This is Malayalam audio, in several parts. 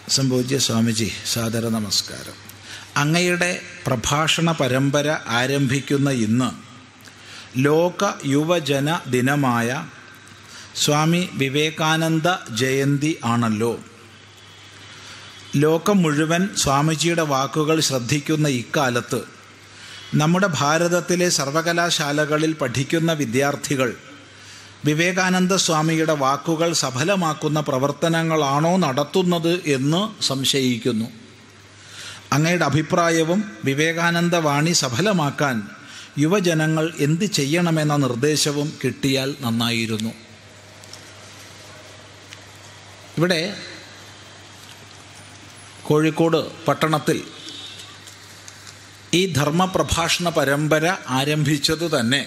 സംപൂജ്യ സ്വാമിജി, സാദര നമസ്കാരം. അങ്ങയുടെ പ്രഭാഷണ പരമ്പര ആരംഭിക്കുന്ന ഇന്ന് ലോക യുവജന ദിനമായ സ്വാമി വിവേകാനന്ദ ജയന്തി ആണല്ലോ. ലോകം മുഴുവൻ സ്വാമിജിയുടെ വാക്കുകൾ ശ്രദ്ധിക്കുന്ന ഇക്കാലത്ത് നമ്മുടെ ഭാരതത്തിലെ സർവകലാശാലകളിൽ പഠിക്കുന്ന വിദ്യാർത്ഥികൾ വിവേകാനന്ദ സ്വാമിയുടെ വാക്കുകൾ സഫലമാക്കുന്ന പ്രവർത്തനങ്ങളാണോ നടത്തുന്നത് എന്ന് സംശയിക്കുന്നു. അങ്ങയുടെ അഭിപ്രായവും വിവേകാനന്ദ വാണി സഫലമാക്കാൻ യുവജനങ്ങൾ എന്ത് ചെയ്യണമെന്ന നിർദ്ദേശവും കിട്ടിയാൽ നന്നായിരുന്നു. ഇവിടെ കോഴിക്കോട് പട്ടണത്തിൽ ഈ ധർമ്മപ്രഭാഷണ പരമ്പര ആരംഭിച്ചത് തന്നെ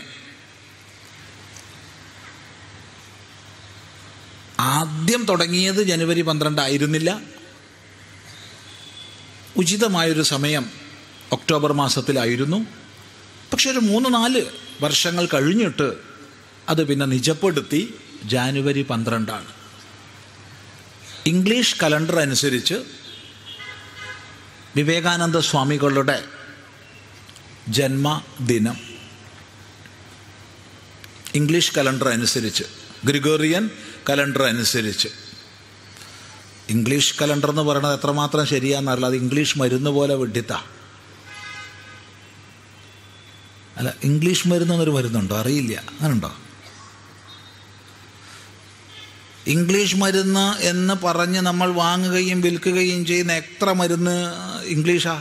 ആദ്യം തുടങ്ങിയത് ജനുവരി 12 ആയിരുന്നില്ല. ഉചിതമായൊരു സമയം ഒക്ടോബർ മാസത്തിലായിരുന്നു. പക്ഷെ ഒരു 3-4 വർഷങ്ങൾ കഴിഞ്ഞിട്ട് അത് പിന്നെ നിജപ്പെടുത്തി ജാനുവരി 12 ഇംഗ്ലീഷ് കലണ്ടർ അനുസരിച്ച് വിവേകാനന്ദ സ്വാമികളുടെ ജന്മദിനം. ഇംഗ്ലീഷ് കലണ്ടർ അനുസരിച്ച്, ഗ്രിഗോറിയൻ കലണ്ടർ അനുസരിച്ച്. ഇംഗ്ലീഷ് കലണ്ടർ എന്ന് പറയുന്നത് എത്രമാത്രം ശരിയാണെന്നറിയില്ല. അത് ഇംഗ്ലീഷ് മരുന്ന് പോലെ വെട്ടിത്ത അല്ല. ഇംഗ്ലീഷ് മരുന്ന് എന്നൊരു മരുന്നുണ്ടോ? അറിയില്ല. അങ്ങനുണ്ടോ? ഇംഗ്ലീഷ് മരുന്ന് എന്ന് പറഞ്ഞ് നമ്മൾ വാങ്ങുകയും വിൽക്കുകയും ചെയ്യുന്ന എത്ര മരുന്ന് ഇംഗ്ലീഷാ?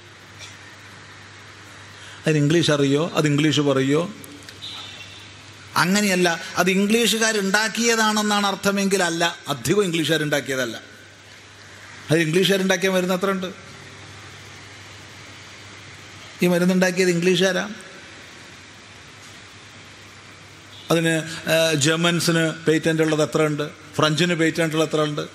അതിന് ഇംഗ്ലീഷ് അറിയോ? അത് ഇംഗ്ലീഷ് പറയോ? അങ്ങനെയല്ല. അത് ഇംഗ്ലീഷുകാരുണ്ടാക്കിയതാണെന്നാണ് അർത്ഥമെങ്കിൽ അല്ല. അധികം ഇംഗ്ലീഷുകാരുണ്ടാക്കിയതല്ല. അത് ഇംഗ്ലീഷുകാരുണ്ടാക്കിയ മരുന്ന് എത്ര ഉണ്ട്? ഈ മരുന്നുണ്ടാക്കിയത് ഇംഗ്ലീഷുകാരാ. അതിന് ജർമ്മൻസിന് പേറ്റൻ്റ് ഉള്ളത് എത്ര ഉണ്ട്? ഫ്രഞ്ചിന് പേറ്റൻ്റ് ഉള്ളത് എത്ര ഉണ്ട്?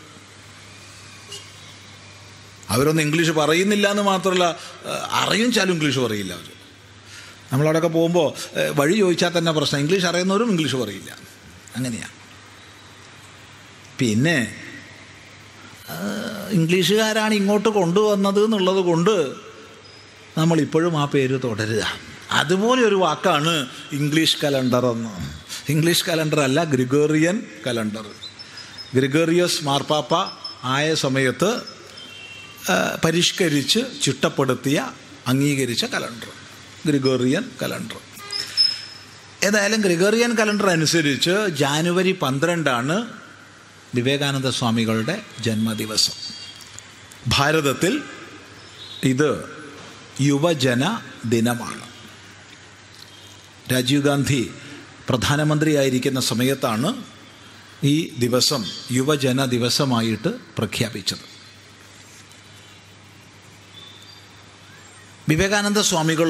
അവരൊന്നും ഇംഗ്ലീഷ് പറയുന്നില്ല എന്ന് മാത്രമല്ല, അറിയിച്ചാലും ഇംഗ്ലീഷ് പറയില്ല അവർ. നമ്മളവിടെയൊക്കെ പോകുമ്പോൾ വഴി ചോദിച്ചാൽ തന്നെ പ്രശ്നം. ഇംഗ്ലീഷ് അറിയുന്നവരും ഇംഗ്ലീഷ് പറയില്ല. അങ്ങനെയാണ്. പിന്നെ ഇംഗ്ലീഷുകാരാണ് ഇങ്ങോട്ട് കൊണ്ടുവന്നത് എന്നുള്ളത് കൊണ്ട് നമ്മളിപ്പോഴും ആ പേര് തുടരുക. അതുപോലെ ഒരു വാക്കാണ് ഇംഗ്ലീഷ് കലണ്ടർ എന്ന്. ഇംഗ്ലീഷ് കലണ്ടർ അല്ല, ഗ്രിഗോറിയൻ കലണ്ടർ. ഗ്രിഗോറിയസ് മാർപ്പാപ്പ ആയ സമയത്ത് പരിഷ്കരിച്ച് ചിട്ടപ്പെടുത്തിയ അംഗീകരിച്ച കലണ്ടർ ഗ്രിഗോറിയൻ കലണ്ടർ. ഏതായാലും ഗ്രിഗോറിയൻ കലണ്ടർ അനുസരിച്ച് ജാനുവരി 12 വിവേകാനന്ദ സ്വാമികളുടെ ജന്മദിവസം. ഭാരതത്തിൽ ഇത് യുവജന ദിനമാണ്. രാജീവ് ഗാന്ധി പ്രധാനമന്ത്രിയായിരിക്കുന്ന സമയത്താണ് ഈ ദിവസം യുവജന ദിവസമായിട്ട് പ്രഖ്യാപിച്ചത്. വിവേകാനന്ദ സ്വാമികൾ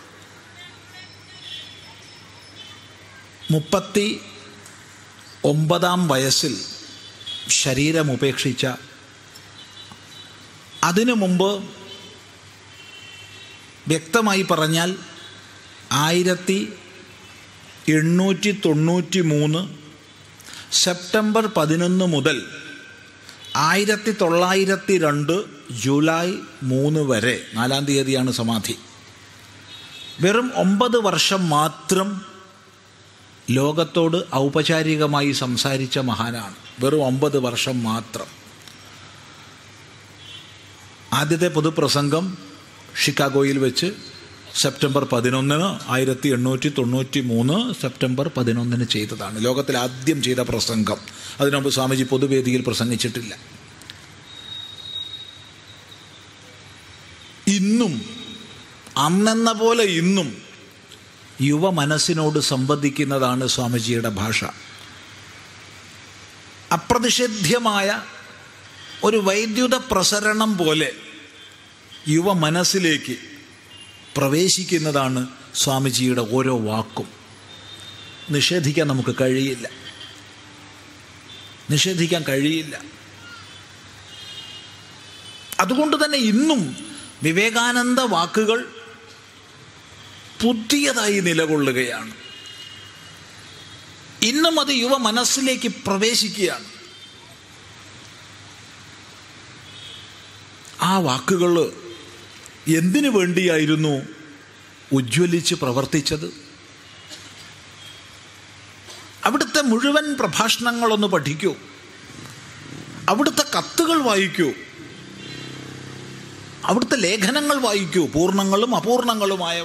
39 വയസ്സിൽ ശരീരം ഉപേക്ഷിച്ച, അതിനു മുമ്പ് വ്യക്തമായി പറഞ്ഞാൽ 1893 സെപ്റ്റംബർ 11 മുതൽ 1902 ജൂലൈ 3 വരെ, 4-ാം തീയതിയാണ് സമാധി. വെറും 9 വർഷം മാത്രം ലോകത്തോട് ഔപചാരികമായി സംസാരിച്ച മഹാനാണ്. വെറും 9 വർഷം മാത്രം. ആദ്യത്തെ പൊതുപ്രസംഗം ഷിക്കാഗോയിൽ വെച്ച് സെപ്റ്റംബർ 11 1893 സെപ്റ്റംബർ 11 ചെയ്തതാണ്. ലോകത്തിൽ ആദ്യം ചെയ്ത പ്രസംഗം. അതിനുമുമ്പ് സ്വാമിജി പൊതുവേദിയിൽ പ്രസംഗിച്ചിട്ടില്ല. ഇന്നും അന്നെന്ന പോലെ ഇന്നും യുവ മനസ്സിനോട് സംവദിക്കുന്നതാണ് സ്വാമിജിയുടെ ഭാഷ. അപ്രതിഷേധ്യമായ ഒരു വൈദ്യുത പ്രസരണം പോലെ യുവ മനസ്സിലേക്ക് പ്രവേശിക്കുന്നതാണ് സ്വാമിജിയുടെ ഓരോ വാക്കും. നിഷേധിക്കാൻ നമുക്ക് കഴിയില്ല. നിഷേധിക്കാൻ കഴിയില്ല. അതുകൊണ്ട് തന്നെ ഇന്നും വിവേകാനന്ദ വാക്കുകൾ പുതിയതായി നിലകൊള്ളുകയാണ്. ഇന്നും അത് യുവ മനസ്സിലേക്ക് പ്രവേശിക്കുകയാണ്. ആ വാക്കുകൾ എന്തിനു വേണ്ടിയായിരുന്നു ഉജ്ജ്വലിച്ച് പ്രവർത്തിച്ചത്? അവിടുത്തെ മുഴുവൻ പ്രഭാഷണങ്ങളൊന്ന് പഠിക്കൂ, അവിടുത്തെ കത്തുകൾ വായിക്കൂ, അവിടുത്തെ ലേഖനങ്ങൾ വായിക്കൂ, പൂർണ്ണങ്ങളും അപൂർണങ്ങളുമായവ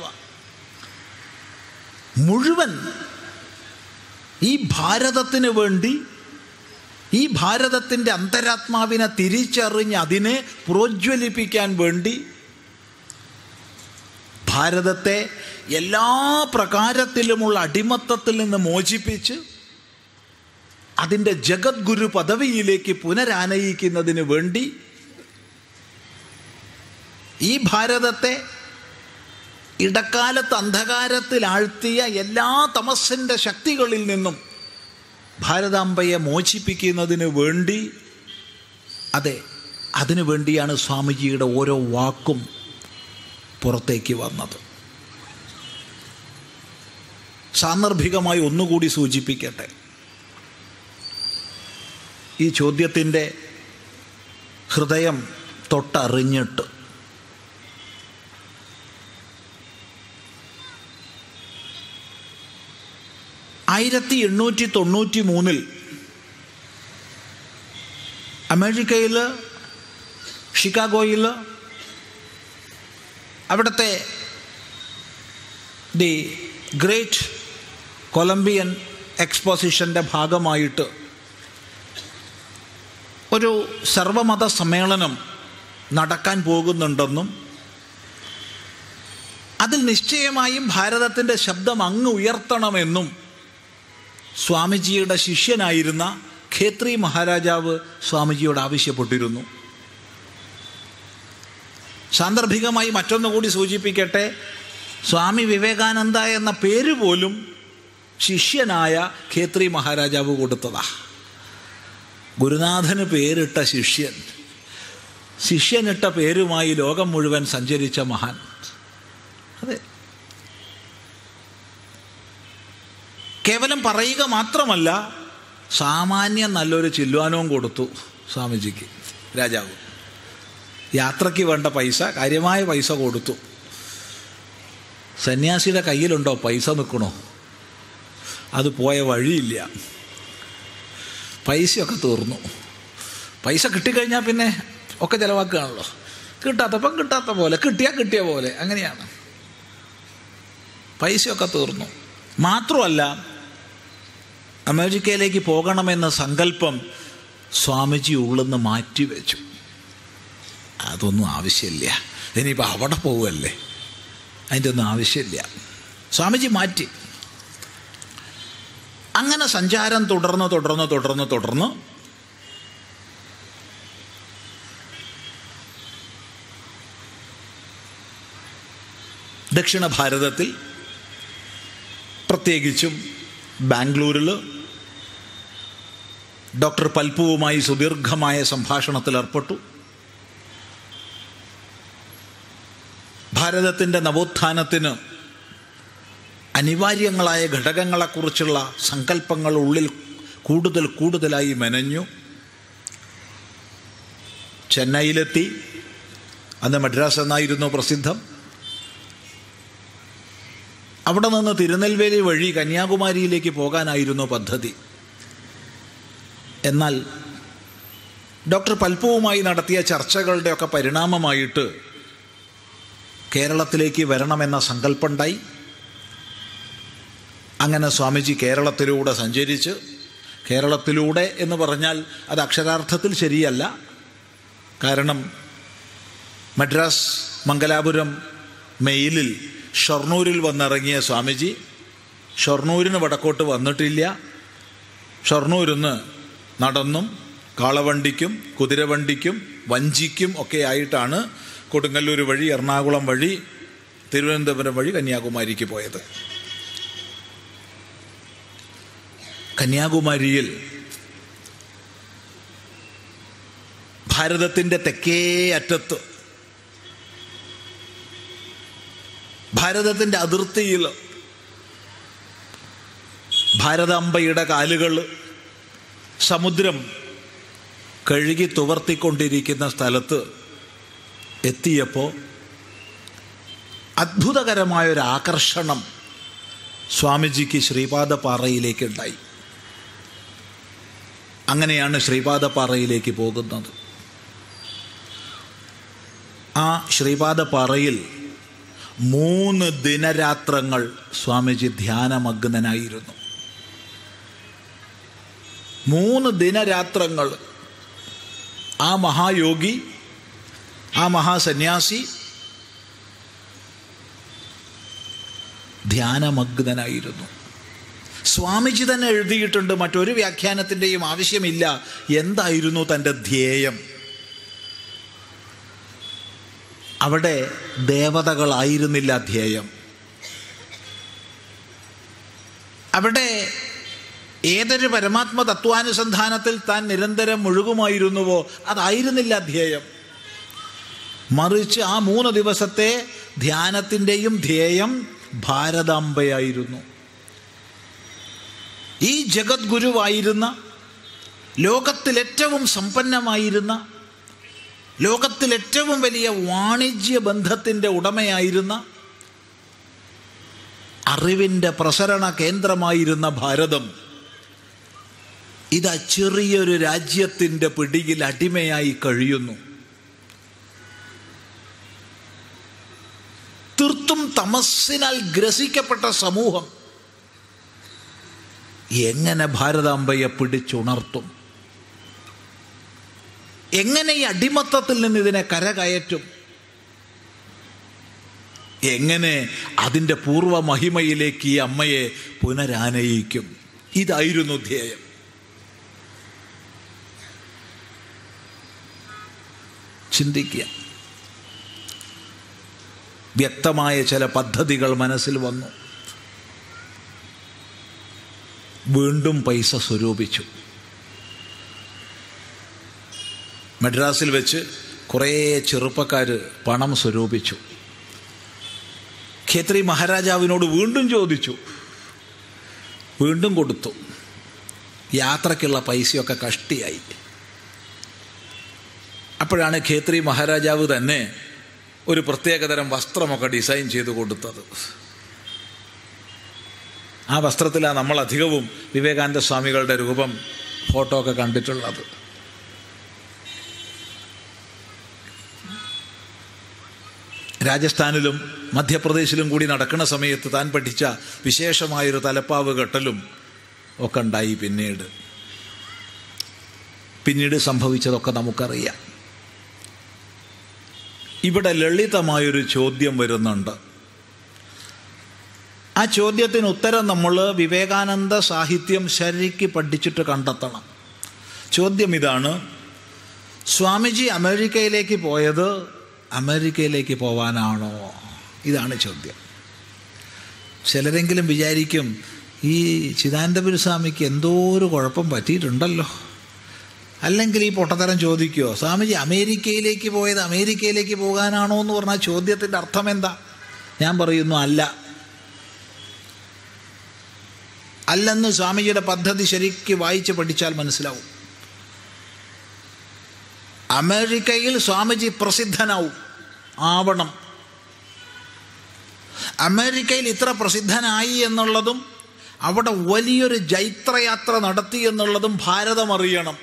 മുഴുവൻ. ഈ ഭാരതത്തിന് വേണ്ടി, ഈ ഭാരതത്തിൻ്റെ അന്തരാത്മാവിനെ തിരിച്ചറിഞ്ഞ് അതിനെ പ്രോജ്വലിപ്പിക്കാൻ വേണ്ടി ഭാരതത്തെ എല്ലാ പ്രകാരത്തിലുമുള്ള അടിമത്തത്തിൽ നിന്ന് മോചിപ്പിച്ച് അതിൻ്റെ ജഗദ്ഗുരു പദവിയിലേക്ക് പുനരാനയിക്കുന്നതിന് വേണ്ടി ഈ ഭാരതത്തെ ഇടക്കാലത്ത് അന്ധകാരത്തിൽ ആഴ്ത്തിയ എല്ലാ തമസ്സിൻ്റെ ശക്തികളിൽ നിന്നും ഭാരതാംബയെ മോചിപ്പിക്കുന്നതിന് വേണ്ടി, അതെ, അതിനു വേണ്ടിയാണ് സ്വാമിജിയുടെ ഓരോ വാക്കും പുറത്തേക്ക് വന്നത്. സാന്ദർഭികമായി ഒന്നുകൂടി സൂചിപ്പിക്കട്ടെ, ഈ ചോദ്യത്തിൻ്റെ ഹൃദയം തൊട്ടറിഞ്ഞിട്ട്. 1893 അമേരിക്കയിൽ ഷിക്കാഗോയിൽ അവിടുത്തെ ദി ഗ്രേറ്റ് കൊളംബിയൻ എക്സ്പോസിഷൻ്റെ ഭാഗമായിട്ട് ഒരു സർവമത സമ്മേളനം നടക്കാൻ പോകുന്നുണ്ടെന്നും അതിൽ നിശ്ചയമായും ഭാരതത്തിൻ്റെ ശബ്ദം അങ്ങ് ഉയർത്തണമെന്നും സ്വാമിജിയുടെ ശിഷ്യനായിരുന്ന ഖേത്രി മഹാരാജാവ് സ്വാമിജിയോട് ആവശ്യപ്പെട്ടിരുന്നു. സാന്ദർഭികമായി മറ്റൊന്നുകൂടി സൂചിപ്പിക്കട്ടെ, സ്വാമി വിവേകാനന്ദ എന്ന പേര് പോലും ശിഷ്യനായ ഖേത്രി മഹാരാജാവ് കൊടുത്തതാ. ഗുരുനാഥന് പേരിട്ട ശിഷ്യൻ, ശിഷ്യനിട്ട പേരുമായി ലോകം മുഴുവൻ സഞ്ചരിച്ച മഹാൻ. അതെ, കേവലം പറയുക മാത്രമല്ല, സാമാന്യം നല്ലൊരു ചില്വാനവും കൊടുത്തു സ്വാമിജിക്ക് രാജാവ്. യാത്രയ്ക്ക് വേണ്ട പൈസ, കാര്യമായ പൈസ കൊടുത്തു. സന്യാസിയുടെ കയ്യിലുണ്ടോ പൈസ നിൽക്കണോ? അത് പോയ വഴിയില്ല, പൈസയൊക്കെ തീർന്നു. പൈസ കിട്ടിക്കഴിഞ്ഞാൽ പിന്നെ ഒക്കെ ചിലവാക്കുകയാണല്ലോ. കിട്ടാത്തപ്പം കിട്ടാത്ത പോലെ, കിട്ടിയ പോലെ, അങ്ങനെയാണ്. പൈസയൊക്കെ തീർന്നു. മാത്രമല്ല, അമേരിക്കയിലേക്ക് പോകണമെന്ന സങ്കല്പം സ്വാമിജി ഉള്ളെന്ന് മാറ്റിവെച്ചു. അതൊന്നും ആവശ്യമില്ല, ഇനിയിപ്പോൾ അവിടെ പോവുമല്ലേ, അതിൻ്റെ ഒന്നും ആവശ്യമില്ല. സ്വാമിജി മാറ്റി. അങ്ങനെ സഞ്ചാരം തുടർന്ന് ദക്ഷിണ ഭാരതത്തിൽ, പ്രത്യേകിച്ചും ബാംഗ്ലൂരിൽ ഡോക്ടർ പൽപ്പുവുമായി സുദീർഘമായ സംഭാഷണത്തിൽ ഏർപ്പെട്ടു. ഭാരതത്തിൻ്റെ നവോത്ഥാനത്തിന് അനിവാര്യങ്ങളായ ഘടകങ്ങളെക്കുറിച്ചുള്ള സങ്കല്പങ്ങൾ ഉള്ളിൽ കൂടുതലായി മെനഞ്ഞു. ചെന്നൈയിലെത്തി. അന്ന് മദ്രാസ് എന്നായിരുന്നു പ്രസിദ്ധം. അവിടെ നിന്ന് തിരുനെൽവേലി വഴി കന്യാകുമാരിയിലേക്ക് പോകാനായിരുന്നു പദ്ധതി. എന്നാൽ ഡോക്ടർ പൽപ്പുവുമായി നടത്തിയ ചർച്ചകളുടെയൊക്കെ പരിണാമമായിട്ട് കേരളത്തിലേക്ക് വരണമെന്ന സങ്കല്പമുണ്ടായി. അങ്ങനെ സ്വാമിജി കേരളത്തിലൂടെ സഞ്ചരിച്ച്, കേരളത്തിലൂടെ എന്ന് പറഞ്ഞാൽ അത് അക്ഷരാർത്ഥത്തിൽ ശരിയല്ല. കാരണം മദ്രാസ് മംഗലാപുരം മെയിലിൽ ഷൊർണൂരിൽ വന്നിറങ്ങിയ സ്വാമിജി ഷൊർണൂരിന് വടക്കോട്ട് വന്നിട്ടില്ല. ഷൊർണൂരിൽ നിന്ന് നടന്നും കാളവണ്ടിക്കും കുതിരവണ്ടിക്കും വഞ്ചിക്കും ഒക്കെ ആയിട്ടാണ് കൊടുങ്ങല്ലൂർ വഴി, എറണാകുളം വഴി, തിരുവനന്തപുരം വഴി കന്യാകുമാരിക്ക് പോയത്. കന്യാകുമാരിയിൽ ഭാരതത്തിൻ്റെ തെക്കേ അറ്റത്ത്, ഭാരതത്തിൻ്റെ അതിർത്തിയിൽ ഭാരതാംബയുടെ കാലുകൾ സമുദ്രം കഴുകി തുവർത്തിക്കൊണ്ടിരിക്കുന്ന സ്ഥലത്ത് എത്തിയപ്പോൾ അത്ഭുതകരമായൊരാകർഷണം സ്വാമിജിക്ക് ശ്രീപാദപാറയിലേക്കുണ്ടായി. അങ്ങനെയാണ് ശ്രീപാദപാറയിലേക്ക് പോകുന്നത്. ആ ശ്രീപാദപാറയിൽ 3 ദിനരാത്രങ്ങൾ സ്വാമിജി ധ്യാനമഗ്നനായിരുന്നു. 3 ദിനരാത്രങ്ങൾ ആ മഹായോഗി, ആ മഹാസന്യാസി ധ്യാനമഗ്നനായിരുന്നു. സ്വാമിജി തന്നെ എഴുതിയിട്ടുണ്ട്, മറ്റൊരു വ്യാഖ്യാനത്തിൻ്റെയും ആവശ്യമില്ല, എന്തായിരുന്നു തൻ്റെ ധ്യേയം. അവിടെ ദേവതകളായിരുന്നില്ല ധ്യേയം. അവിടെ ഏതൊരു പരമാത്മ തത്വാനുസന്ധാനത്തിൽ താൻ നിരന്തരം മുഴുകുമായിരുന്നുവോ അതായിരുന്നില്ല ധ്യേയം. മറിച്ച് ആ 3 ദിവസത്തെ ധ്യാനത്തിൻ്റെയും ധ്യേയം ഭാരതാംബയായിരുന്നു. ഈ ജഗദ്ഗുരുവായിരുന്ന, ലോകത്തിലേറ്റവും സമ്പന്നമായിരുന്ന, ലോകത്തിലേറ്റവും വലിയ വാണിജ്യ ബന്ധത്തിൻ്റെ ഉടമയായിരുന്ന, അറിവിൻ്റെ പ്രസരണ കേന്ദ്രമായിരുന്ന ഭാരതം ഇതാ ചെറിയൊരു രാജ്യത്തിൻ്റെ പിടിയിൽ അടിമയായി കഴിയുന്നു. തീർത്തും തമസ്സിനാൽ ഗ്രസിക്കപ്പെട്ട സമൂഹം എങ്ങനെ ഭാരതാംബയെ പിടിച്ചുണർത്തും? എങ്ങനെ ഈ അടിമത്തത്തിൽ നിന്ന് ഇതിനെ കരകയറ്റും? എങ്ങനെ അതിൻ്റെ പൂർവ്വ മഹിമയിലേക്ക് ഈ അമ്മയെ പുനരാനയിക്കും? ഇതായിരുന്നു ധ്യേയം. ചിന്തിക്കുക. വ്യക്തമായ ചില പദ്ധതികൾ മനസ്സിൽ വന്നു. വീണ്ടും പൈസ സ്വരൂപിച്ചു. മദ്രാസിൽ വെച്ച് കുറേ ചെറുപ്പക്കാർ പണം സ്വരൂപിച്ചു. ഖേത്രി മഹാരാജാവിനോട് വീണ്ടും ചോദിച്ചു, വീണ്ടും കൊടുത്തു. യാത്രയ്ക്കുള്ള പൈസയൊക്കെ കഷ്ടിയായി. അപ്പോഴാണ് ഖേത്രി മഹാരാജാവ് തന്നെ ഒരു പ്രത്യേകതരം വസ്ത്രമൊക്കെ ഡിസൈൻ ചെയ്ത് കൊടുത്തത്. ആ വസ്ത്രത്തിലാണ് നമ്മൾ അധികവും വിവേകാനന്ദ സ്വാമികളുടെ രൂപം, ഫോട്ടോ ഒക്കെ കണ്ടിട്ടുള്ളത്. രാജസ്ഥാനിലും മധ്യപ്രദേശിലും കൂടി നടക്കുന്ന സമയത്ത് താൻ പഠിച്ച വിശേഷമായൊരു തലപ്പാവ് കെട്ടലും ഒക്കെ ഉണ്ടായി. പിന്നീട് സംഭവിച്ചതൊക്കെ നമുക്കറിയാം. ഇവിടെ ലളിതമായൊരു ചോദ്യം വരുന്നുണ്ട്. ആ ചോദ്യത്തിന് ഉത്തരം നമ്മൾ വിവേകാനന്ദ സാഹിത്യം ശരിക്ക് പഠിച്ചിട്ട് കണ്ടെത്തണം. ചോദ്യം ഇതാണ്: സ്വാമിജി അമേരിക്കയിലേക്ക് പോയത് അമേരിക്കയിലേക്ക് പോവാനാണോ? ഇതാണ് ചോദ്യം. ചിലരെങ്കിലും വിചാരിക്കും, ഈ ചിദാനന്ദപുരി സ്വാമിക്ക് എന്തോ ഒരു കുഴപ്പം പറ്റിയിട്ടുണ്ടല്ലോ. അല്ലെങ്കിൽ ഈ പൊട്ടത്തരം ചോദിക്കുമോ, സ്വാമിജി അമേരിക്കയിലേക്ക് പോയത് അമേരിക്കയിലേക്ക് പോകാനാണോ എന്ന് പറഞ്ഞാൽ ചോദ്യത്തിൻ്റെ അർത്ഥം എന്താ? ഞാൻ പറയുന്നു അല്ലെന്ന് സ്വാമിജിയുടെ പദ്ധതി ശരിക്ക് വായിച്ച് പഠിച്ചാൽ മനസ്സിലാവും. അമേരിക്കയിൽ സ്വാമിജി ആവണം. അമേരിക്കയിൽ ഇത്ര പ്രസിദ്ധനായി എന്നുള്ളതും അവിടെ വലിയൊരു ജൈത്രയാത്ര നടത്തി എന്നുള്ളതും ഭാരതം അറിയണം.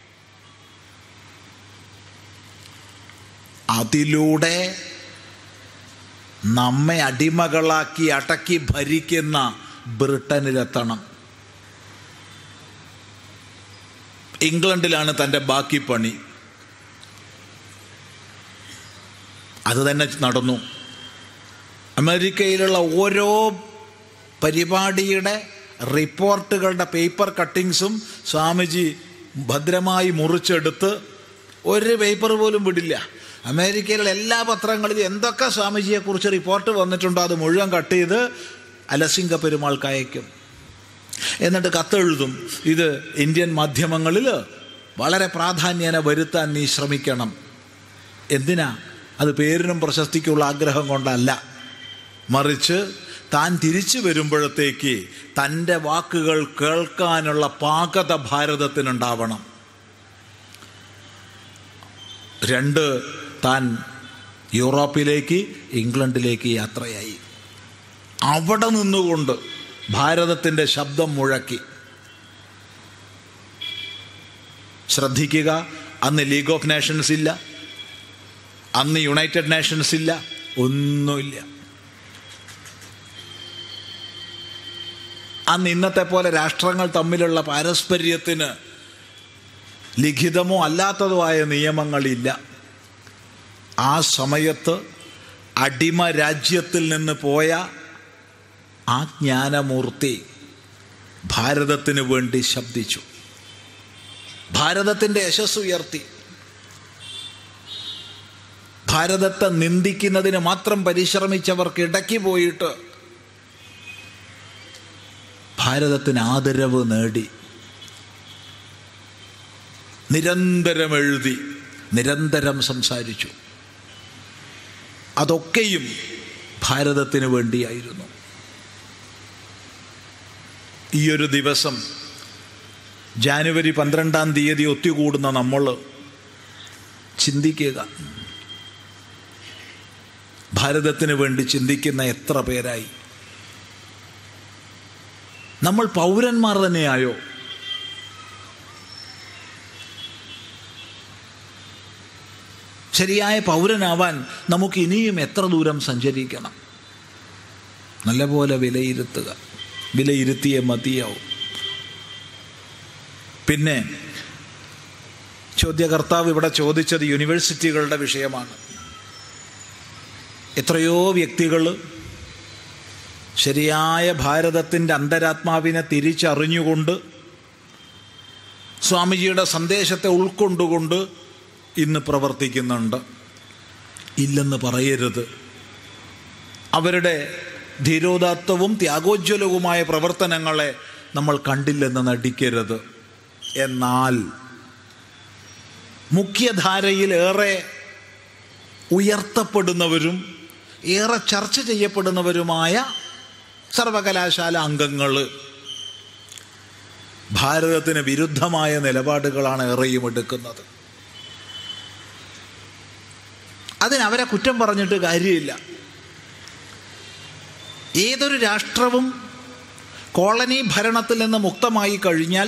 അതിലൂടെ നമ്മെ അടിമകളാക്കി അടക്കി ഭരിക്കുന്ന ബ്രിട്ടനിലെത്തണം. ഇംഗ്ലണ്ടിലാണ് തൻ്റെ ബാക്കി പണി. അത് തന്നെ നടന്നു. അമേരിക്കയിലുള്ള ഓരോ പരിപാടിയുടെ റിപ്പോർട്ടുകളുടെ പേപ്പർ കട്ടിങ്സും സ്വാമിജി ഭദ്രമായി മുറിച്ചെടുത്ത് ഒരു പേപ്പർ പോലും വിടില്ല. അമേരിക്കയിലുള്ള എല്ലാ പത്രങ്ങളിലും എന്തൊക്കെ സ്വാമിജിയെക്കുറിച്ച് റിപ്പോർട്ട് വന്നിട്ടുണ്ടോ അത് മുഴുവൻ കട്ട് ചെയ്ത് അലസിംഗ പെരുമാൾക്ക് അയക്കും. എന്നിട്ട് കത്തെഴുതും, ഇത് ഇന്ത്യൻ മാധ്യമങ്ങളിൽ വളരെ പ്രാധാന്യേന വരുത്താൻ നീ ശ്രമിക്കണം. എന്തിനാ? അത് പേരിനും പ്രശസ്തിക്കുള്ള ആഗ്രഹം കൊണ്ടല്ല, മറിച്ച് താൻ തിരിച്ചു വരുമ്പോഴത്തേക്ക് തൻ്റെ വാക്കുകൾ കേൾക്കാനുള്ള പാകത ഭാരതത്തിനുണ്ടാവണം. 2, താൻ യൂറോപ്പിലേക്ക്, ഇംഗ്ലണ്ടിലേക്ക് യാത്രയായി. അവിടെ നിന്നുകൊണ്ട് ഭാരതത്തിൻ്റെ ശബ്ദം മുഴക്കി. ശ്രദ്ധിക്കുക, അന്ന് ലീഗ് ഓഫ് നേഷൻസ് ഇല്ല, അന്ന് യുണൈറ്റഡ് നേഷൻസ് ഇല്ല, ഒന്നുമില്ല. അന്ന് ഇന്നത്തെ പോലെ രാഷ്ട്രങ്ങൾ തമ്മിലുള്ള പാരസ്പര്യത്തിന് ലിഖിതമോ അല്ലാത്തതോ ആയ നിയമങ്ങളില്ല. ആ സമയത്ത് അടിമ രാജ്യത്തിൽ നിന്ന് പോയ ആ ജ്ഞാനമൂർത്തി ഭാരതത്തിന് വേണ്ടി ശബ്ദിച്ചു, ഭാരതത്തിൻ്റെ യശസ് ഉയർത്തി. ഭാരതത്തെ നിന്ദിക്കുന്നതിന് മാത്രം പരിശ്രമിച്ചവർക്ക് ഇടയ്ക്ക് പോയിട്ട് ഭാരതത്തിന് ആദരവ് നേടി. നിരന്തരം എഴുതി, നിരന്തരം സംസാരിച്ചു. അതൊക്കെയും ഭാരതത്തിന് വേണ്ടിയായിരുന്നു. ഈയൊരു ദിവസം ജാനുവരി 12 ഒത്തുകൂടുന്ന നമ്മൾ ചിന്തിക്കുക, ഭാരതത്തിന് വേണ്ടി ചിന്തിക്കുന്ന എത്ര പേരായി? നമ്മൾ പൗരന്മാർ തന്നെയായോ? ശരിയായ പൗരനാവാൻ നമുക്ക് ഇനിയും എത്ര ദൂരം സഞ്ചരിക്കണം? നല്ലപോലെ വിലയിരുത്തുക, വിലയിരുത്തിയേ മതിയാവും. പിന്നെ ചോദ്യകർത്താവ് ഇവിടെ ചോദിച്ചത് യൂണിവേഴ്സിറ്റികളുടെ വിഷയമാണ്. എത്രയോ വ്യക്തികൾ ശരിയായ ഭാരതത്തിൻ്റെ അന്തരാത്മാവിനെ തിരിച്ചറിഞ്ഞുകൊണ്ട് സ്വാമിജിയുടെ സന്ദേശത്തെ ഉൾക്കൊണ്ടുകൊണ്ട് ഇന്ന് പ്രവർത്തിക്കുന്നുണ്ട്. ഇല്ലെന്ന് പറയരുത്. അവരുടെ ധീരോദാത്തവും ത്യാഗോജ്വലവുമായ പ്രവർത്തനങ്ങളെ നമ്മൾ കണ്ടില്ലെന്ന് നടിക്കരുത്. എന്നാൽ മുഖ്യധാരയിൽ ഏറെ ഉയർത്തപ്പെടുന്നവരും ഏറെ ചർച്ച ചെയ്യപ്പെടുന്നവരുമായ സർവകലാശാല അംഗങ്ങൾ ഭാരതത്തിന് വിരുദ്ധമായ നിലപാടുകളാണ് ഏറെയും എടുക്കുന്നത്. അതിനവരെ കുറ്റം പറഞ്ഞിട്ട് കാര്യമില്ല. ഏതൊരു രാഷ്ട്രവും കോളനി ഭരണത്തിൽ നിന്ന് മുക്തമായി കഴിഞ്ഞാൽ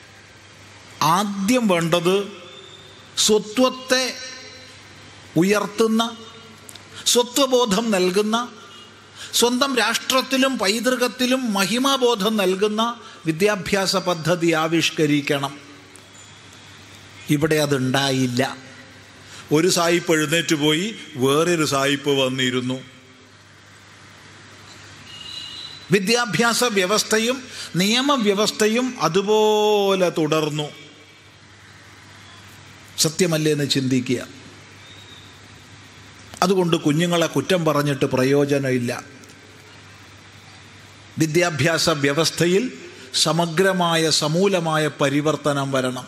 ആദ്യം വേണ്ടത് സ്വത്വത്തെ ഉയർത്തുന്ന, സ്വത്വബോധം നൽകുന്ന, സ്വന്തം രാഷ്ട്രത്തിലും പൈതൃകത്തിലും മഹിമാബോധം നൽകുന്ന വിദ്യാഭ്യാസ പദ്ധതി ആവിഷ്കരിക്കണം. ഇവിടെ അതുണ്ടായില്ല. ഒരു സായിപ്പ് എഴുന്നേറ്റ് പോയി, വേറൊരു സായിപ്പ് വന്നിരുന്നു. വിദ്യാഭ്യാസ വ്യവസ്ഥയും നിയമവ്യവസ്ഥയും അതുപോലെ തുടർന്നു. സത്യമല്ലേ എന്ന് ചിന്തിക്കുക. അതുകൊണ്ട് കുഞ്ഞുങ്ങളെ കുറ്റം പറഞ്ഞിട്ട് പ്രയോജനമില്ല. വിദ്യാഭ്യാസ വ്യവസ്ഥയിൽ സമഗ്രമായ സമൂലമായ പരിവർത്തനം വരണം.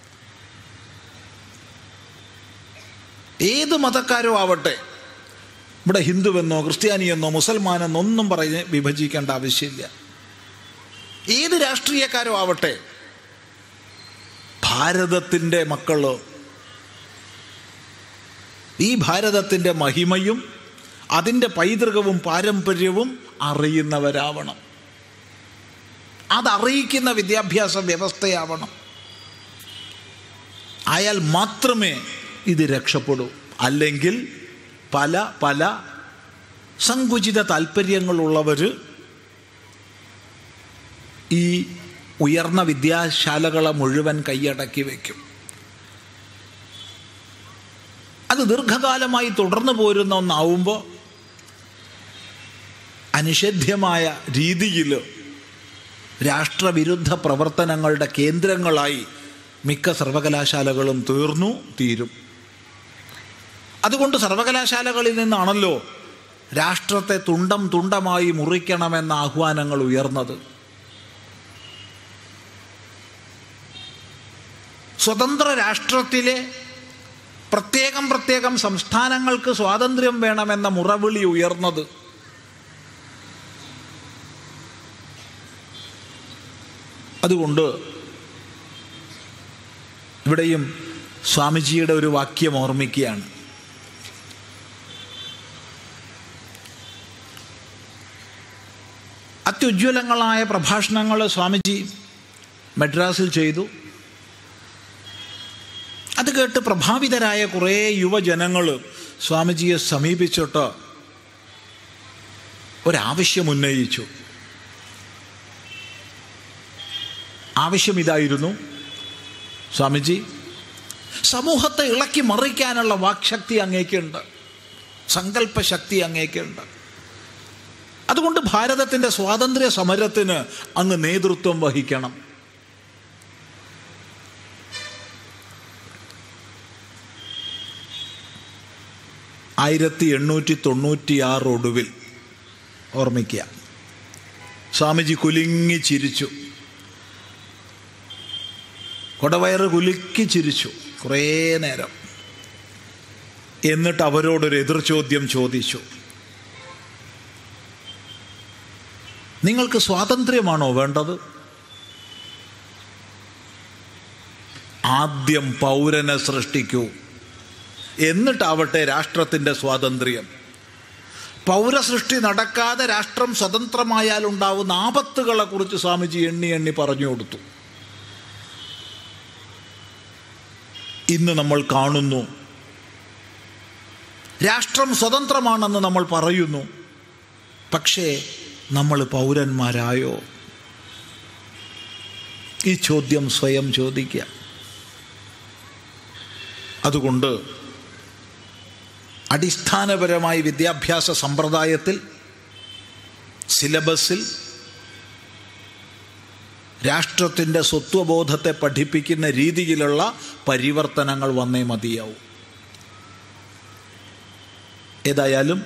ഏത് മതക്കാരോ ആവട്ടെ, ഇവിടെ ഹിന്ദുവെന്നോ ക്രിസ്ത്യാനിയെന്നോ മുസൽമാനെന്നോ ഒന്നും പറഞ്ഞ് വിഭജിക്കേണ്ട ആവശ്യമില്ല. ഏത് രാഷ്ട്രീയക്കാരോ ആവട്ടെ, ഭാരതത്തിൻ്റെ മക്കള് ഈ ഭാരതത്തിൻ്റെ മഹിമയും അതിൻ്റെ പൈതൃകവും പാരമ്പര്യവും അറിയുന്നവരാവണം. അതറിയിക്കുന്ന വിദ്യാഭ്യാസ വ്യവസ്ഥയാവണം. ആയാൽ മാത്രമേ ഇത് രക്ഷപ്പെടൂ. അല്ലെങ്കിൽ പല പല സങ്കുചിത താല്പര്യങ്ങളുള്ളവർ ഈ ഉയർന്ന വിദ്യാശാലകളെ മുഴുവൻ കൈയടക്കി വയ്ക്കും. അത് ദീർഘകാലമായി തുടർന്നു പോരുന്ന ഒന്നാവുമ്പോൾ അനിഷേധ്യമായ രീതിയിൽ രാഷ്ട്രവിരുദ്ധ പ്രവർത്തനങ്ങളുടെ കേന്ദ്രങ്ങളായി മിക്ക സർവകലാശാലകളും തീരും. അതുകൊണ്ട് സർവകലാശാലകളിൽ നിന്നാണല്ലോ രാഷ്ട്രത്തെ തുണ്ടം തുണ്ടമായി മുറിക്കണമെന്ന ആഹ്വാനങ്ങൾ ഉയർന്നത്. സ്വതന്ത്ര രാഷ്ട്രത്തിലെ പ്രത്യേകം സംസ്ഥാനങ്ങൾക്ക് സ്വാതന്ത്ര്യം വേണമെന്ന മുറവിളി ഉയർന്നത്. അതുകൊണ്ട് ഇവിടെയും സ്വാമിജിയുടെ ഒരു വാക്യം ഓർമ്മിക്കുകയാണ്. അത്യുജ്വലങ്ങളായ പ്രഭാഷണങ്ങൾ സ്വാമിജി മദ്രാസിൽ ചെയ്തു. അത് കേട്ട് പ്രഭാവിതരായ കുറേ യുവജനങ്ങൾ സ്വാമിജിയെ സമീപിച്ചിട്ട് ഒരാവശ്യമുന്നയിച്ചു. ആവശ്യം ഇതായിരുന്നു: സ്വാമിജി, സമൂഹത്തെ ഇളക്കി മറിക്കാനുള്ള വാക്ശക്തി അങ്ങേക്കുണ്ട്, സങ്കല്പശക്തി അങ്ങേക്കുണ്ട്. അതുകൊണ്ട് ഭാരതത്തിൻ്റെ സ്വാതന്ത്ര്യ സമരത്തിന് അങ്ങ് നേതൃത്വം വഹിക്കണം. ഒടുവിൽ ഓർമ്മിക്കുക, സ്വാമിജി കുലുങ്ങി ചിരിച്ചു, കൊടവയറ് കുലുക്കി ചിരിച്ചു കുറേ നേരം. എന്നിട്ട് അവരോടൊരു എതിർചോദ്യം ചോദിച്ചു: നിങ്ങൾക്ക് സ്വാതന്ത്ര്യമാണോ വേണ്ടത്? ആദ്യം പൗരനെ സൃഷ്ടിക്കൂ, എന്നിട്ടാവട്ടെ രാഷ്ട്രത്തിൻ്റെ സ്വാതന്ത്ര്യം. പൗരസൃഷ്ടി നടക്കാതെ രാഷ്ട്രം സ്വതന്ത്രമായാലുണ്ടാവുന്ന ആപത്തുകളെക്കുറിച്ച് സ്വാമിജി എണ്ണി എണ്ണി പറഞ്ഞു കൊടുത്തു. ഇന്ന് നമ്മൾ കാണുന്നു, രാഷ്ട്രം സ്വതന്ത്രമാണെന്ന് നമ്മൾ പറയുന്നു, പക്ഷേ നമ്മൾ പൗരന്മാരായോ? ഈ ചോദ്യം സ്വയം ചോദിക്കുക. അതുകൊണ്ട് അടിസ്ഥാനപരമായി വിദ്യാഭ്യാസ സമ്പ്രദായത്തിൽ, സിലബസിൽ രാഷ്ട്രത്തിൻ്റെ സ്വത്വബോധത്തെ പഠിപ്പിക്കുന്ന രീതിയിലുള്ള പരിവർത്തനങ്ങൾ വന്നേ മതിയാവും. ഏതായാലും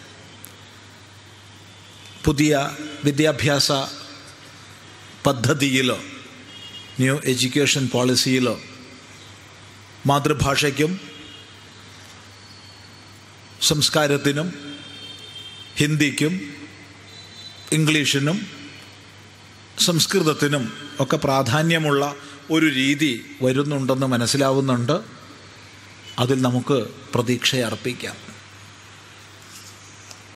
പുതിയ വിദ്യാഭ്യാസ പദ്ധതിയിലോ ന്യൂ എഡ്യൂക്കേഷൻ പോളിസിയിലോ മാതൃഭാഷയ്ക്കും സംസ്കാരത്തിനും ഹിന്ദിക്കും ഇംഗ്ലീഷിനും സംസ്കൃതത്തിനും ഒക്കെ പ്രാധാന്യമുള്ള ഒരു രീതി വരുന്നുണ്ടെന്ന് മനസ്സിലാവുന്നുണ്ട്. അതിൽ നമുക്ക് പ്രതീക്ഷയർപ്പിക്കാം.